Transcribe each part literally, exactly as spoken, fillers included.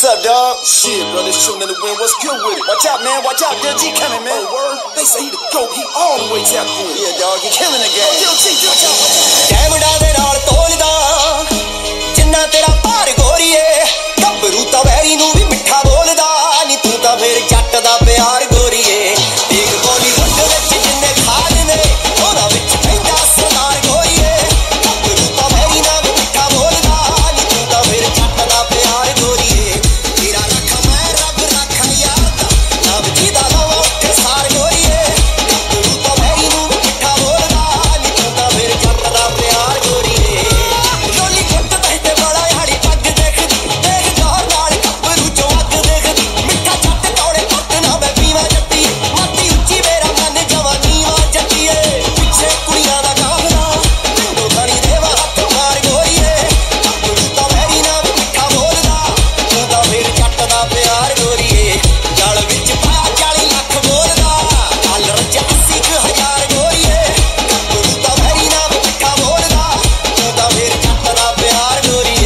What's up, dog? Shit, bro, this shooting in the wind. What's good with it? Watch out, man. Watch out. Diljit coming, man. Oh, word? They say he the GOAT. He all the way tapped in. Yeah, dog. He killing the game. Oh, Diljit, watch out, watch out. Diamond ਦੇ ਨਾਲ ਤੋਲਦਾ ਜਿੰਨਾ ਤੇਰਾ ਭਾਰ ਗੋਰੀਏ ਗੱਭਰੂ ਤਾਂ very ਨੂੰ ਵੀ ਮਿੱਠਾ ਬੋਲਦਾ ਨੀ ਤੂੰ ਤਾਂ ਫੇਰ ਜੱਟ ਦਾ ਪਿਆਰ ਗੋਰੀਏ ਦੇਖ ਬੋਲੀ ਵੱਡ ਵਿੱਚ ਜਿੰਨੇ ਖਾਦ ਨੇ ਉਹਦਾ ਵਿੱਚ ਪੈਂਦਾ ਸਰਦਾਰ ਗੋਰੀਏ ਗੱਭਰੂ ਤਾਂ ਵੈਰੀ ਨਾਲ ਵੀ ਮਿੱਠਾ ਬੋਲਦਾ ਨੀ ਤੂੰ ਤਾਂ ਫੇਰ ਜੱਟ ਦਾ ਪਿਆਰ ਗੋਰੀਏ ਤੇਰਾ ਰੱਖਾ ਮੈਂ ਰੱਬ ਰੱਖਾ ਯਾਰ ਦਾ ਰੱਬ ਜੀ ਦਾ ਲਵਾ ਉੱਥੇ ਸਾਰ ਗੋਰੀਏ ਗੱਭਰੂ ਤਾਂ ਵੈਰੀ ਨੂੰ ਵੀ ਮਿੱਠਾ ਬੋਲਦਾ ਨੀ ਤੂੰ ਤਾਂ ਫੇਰ ਜੱਟ ਦਾ ਪਿਆਰ ਗੋਰੀਏ ਲੋਲੀ ਗੁੱਟ ਤੇ ਬੜਾ ਹਾੜੀ ਪੱਗ ਦੇਖਦੀ ਦੇਖ ਗੌਰ ਨਾਲ ਗੱਭਰੂ ਚੋਂ ਅੱਗ ਦੇਖਦੀ ਮਿੱਠਾ ਜੱਟ ਕੌੜੇ ਪੁੱਤ ਨਾ ਮੈਂ ਪੀਵਾਂ ਜੱਟੀ ਮਾਤੀ ਉੱਚੀ ਮੇਰਾ ਮਨ ਜਵਾਨੀ ਵਾ ਜੱਟੀਏ ਪਿੱਛੇ ਕੁੜੀਆਂ ਦਾ ਕਾਫਲਾ ਪਿੰਡੋਂ ਧਣੀ ਦੇਵਾ ਹੱਥ ਮਾਰ ਗੋਰੀਏ ਗੱਭਰੂ ਤਾਂ ਵੈਰੀ ਨਾਲ ਵੀ ਮਿੱਠਾ ਬੋਲਦਾ ਤੂੰ ਤਾਂ ਫੇਰ ਜੱਟ ਦਾ ਪਿਆਰ ਗੋਰੀਏ ਜਲ ਵਿੱਚ ਪਾਇਆ ਚਾਲੀ ਲੱਖ ਬੋਲਦਾ ਗੱਲ ਰੱਜ ਅੱਸੀ ਕੁ ਹਜ਼ਾਰ ਗੋਰੀਏ ਗੱਭਰੂ ਤਾਂ ਵੈਰੀ ਨਾਲ ਵੀ ਮਿੱਠਾ ਬੋਲਦਾ ਤੂੰ ਤਾਂ ਫੇਰ ਜੱਟ ਦਾ ਪਿਆਰ ਗੋਰੀਏ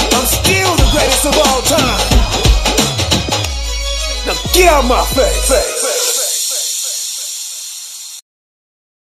Get out my face.